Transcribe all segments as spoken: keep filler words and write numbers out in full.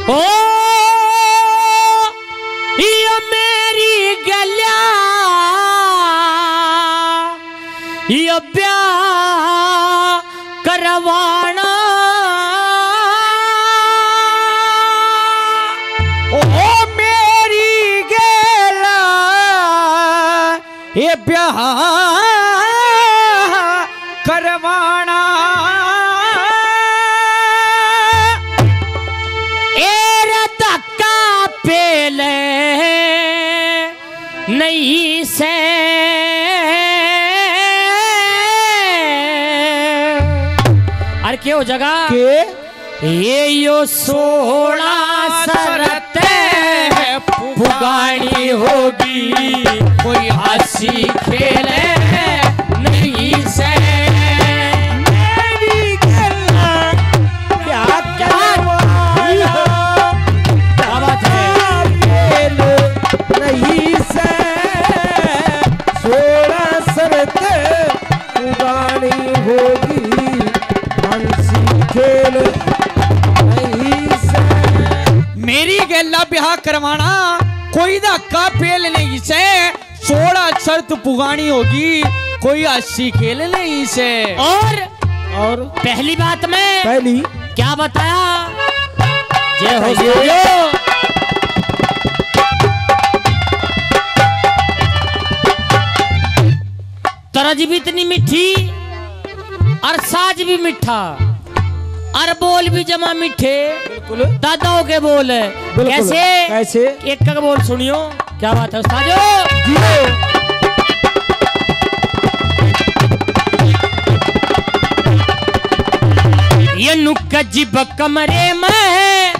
ओ ये मेरी गल्या ये ब्याह करवाना ओ मेरी गल्या ये ब्याह करवाना नहीं से अरे क्यों जगह के ये यो सोना शरत पुगानी होगी कोई हंसी खेले नहीं से मेरी गला क्या बात है नहीं से सोना शरत पुगानी होगी हंसी खेल नहीं से मेरी गला ब्याह करवाना कोई धक्का फेल नहीं से सोलह शर्त पुगानी होगी कोई हंसी खेल नहीं से और और पहली बात में पहली क्या बताया जय हो जय हो। तरज भी इतनी मीठी और साज भी मीठा और बोल भी जमा मीठे बिल्कुल दादाओं के बोल है कैसे कैसे एक का बोल सुनियो क्या बात है उस्तादो ये नुक्का जिब कमरे में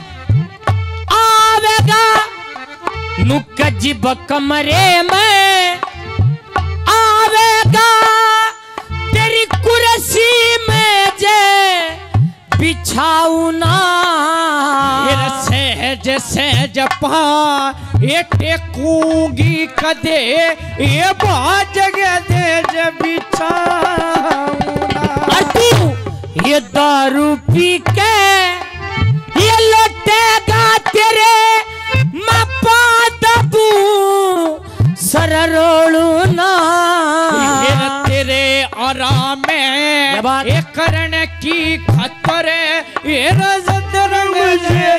आवेगा नुक्का जिब कमरे में आवेगा तेरी कुर्सी में जे बिछाऊना सहज सहज पा ये टेकूंगी कदे ये बाजग दे जब बिछाऊना और तू ये दारू पी के ये लौटेगा तेरे मपा दबू सर रोलू ना तेरे आराम में ये करण की खतर ये रजत रंग से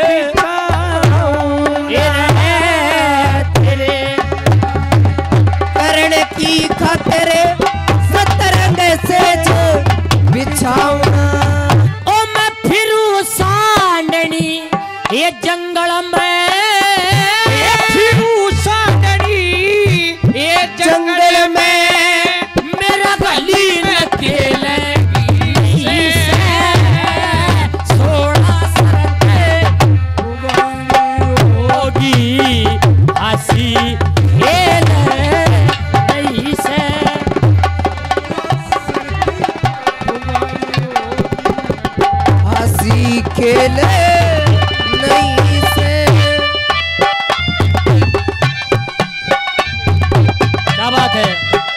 तेरे करण की खातिर सतरंग से जो बिछाऊना ओ मैं फिरू सांडनी ये जंगल में ये फिरू सांडनी ये जंगल में मेरा गली न खेलेगी सोना शरत होगी हंसी खेल नहीं से हंसी खेले नहीं से क्या बात है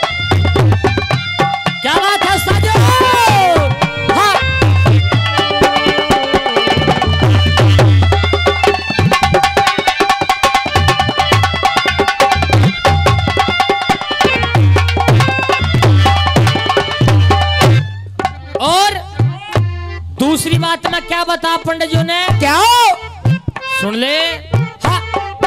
क्या बात है साजो हाँ और दूसरी बात में क्या बता पंडित जी ने क्या सुन ले हाँ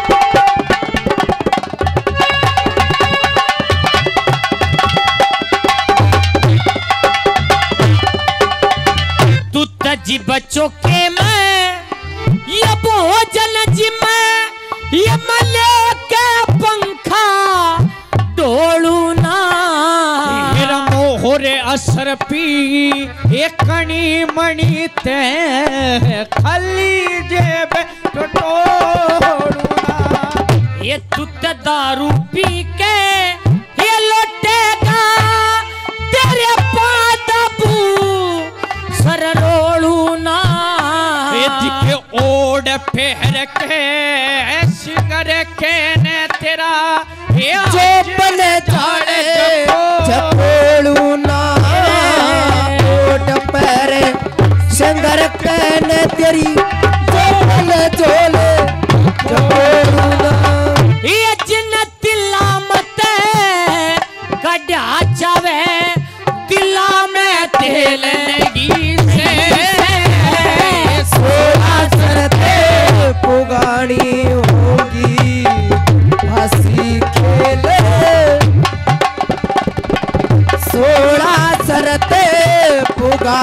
तू तजी बच्चों के मैं ये भोजन जी मैं ये मले के पंखा डोलू ना मेरा मोहरे असर पी एक कणी मणि ते खाली जेब टटोलूना ये तू तो दारू पी के ये लौटेगा तेरे पादबू सर रोलू ना के ओढ़ पहर के सिंगर के ने तेरा ये चोपन झाड़े चपोलू ना ओट पैर संगर कहने तेरी चोपन जो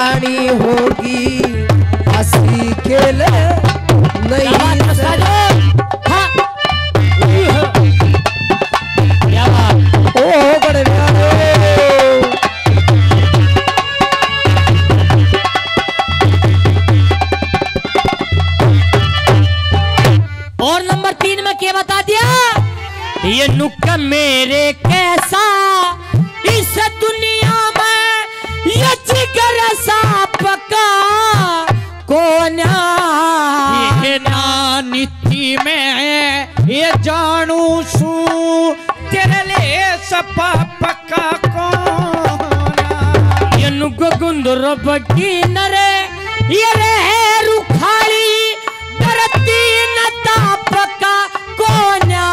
पुगानी होगी, हंसी खेल नहीं से। हाँ। क्या बात। ओ बड़े प्यारे। और नंबर तीन में क्या बता दिया, ये नुक्का मेरे कैसा इस दुनिया में, ये जिगर सा पका कोना, ये नानिति में ये जानू सू तेरे ले सपा पक्का कोना, ये नुक्का गुंदर बगी नरे, ये रहे रुखाली डरती नता पका कोना,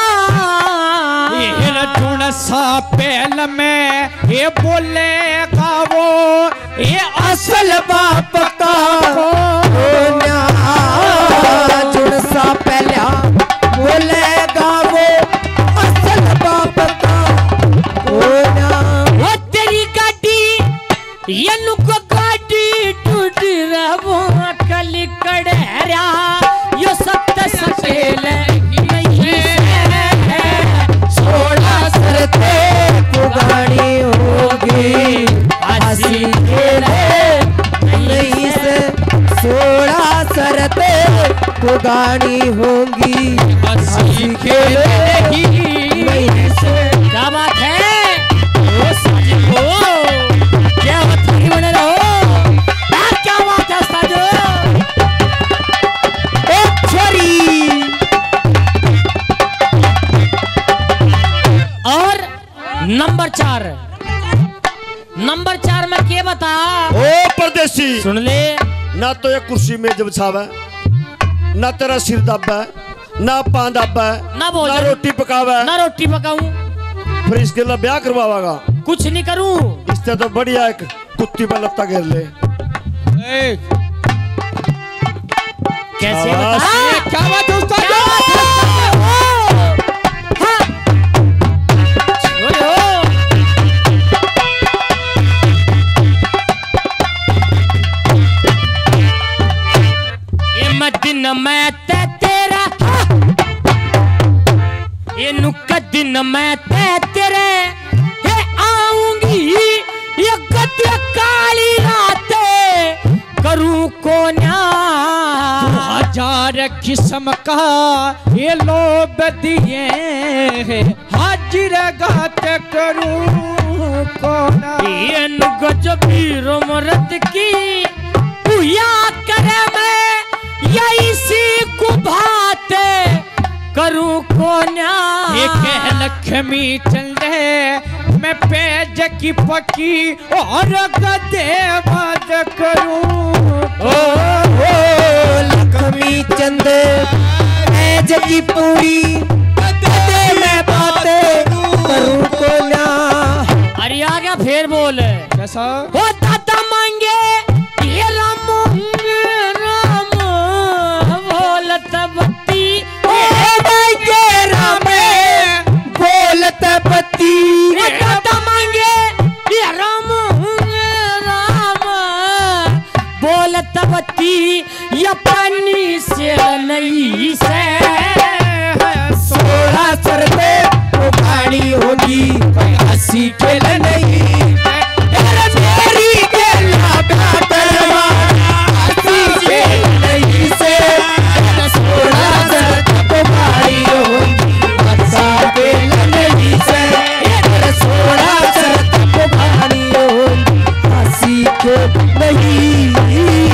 ये रजुन सा पहल में ये बोलेगा वो ये असल बाप का कोन्या, जुड़ सा पहला बोलेगा वो असल बाप का कोन्या। वो तेरी गाड़ी ये नुको गाड़ी टूट रहो कली कड़हरा, यो सत्य सचेल नहीं है, सोलह सरते पुगानी होगी, हंसी खेले नहीं से। सोलह सरते पुगानी होगी, हंसी खेले नहीं से। क्या बात है, ओ साजिद हो, क्या बात है, बने रहो, क्या बात है साजिद। ओ छोरी। और नंबर चार, नंबर चार में क्या बता, ओ परदेसी, सुन ले, ना तो ये कुर्सी में जब छावे, ना तेरा सिर दाबा, ना पान दाबा, ना बोल, ना रोटी पकावे, ना रोटी पकाऊं, फिर इसके लिए ब्याह करवावागा। कुछ नहीं करूं, इससे तो बढ़िया एक कुत्ती पर लत्ता घेर ले। ए, कैसे शाबाश। बता, ये क्या बात है उसका, क्या बात है उसका? हाँ। बोलो। ये मदीना मैं ते तेरा, ये नुक्का दिन मैं ते तेरे, ये आऊंगी ये गद्य काली रातें करूं कोन्या, हजार किस्म का ये लोभ दिए हाजिर गात करूं कोना, ये नुगज वीर मरद की पूया करे मैं, या इसी को भाते करूं कोन्या, ये कह लक्ष्मी चंदे मैं पेज की पकी और गदे मद करूं। ओ ओ लक्ष्मी चंद ऐज की पूरी कदे मैं बातें करूं कोन्या। अरे आ गया फिर बोल, कैसा ओ दादा मांगे ये राम राम बोलत बत्ती, ए मांगे रामे बोलत बत्ती, ओ दादा मांगे ये राम राम बोलत बत्ती, ये पानी से नहीं से। सोलह सरते पुगानी होगी, हंसी खेल नहीं। तेरे मेरी गेला करवा, हंसी खेल नहीं से। सोलह सरते पुगानी होगी, हंसी खेल नहीं से। तेरे सोलह सरते पुगानी होगी, हंसी खेल नहीं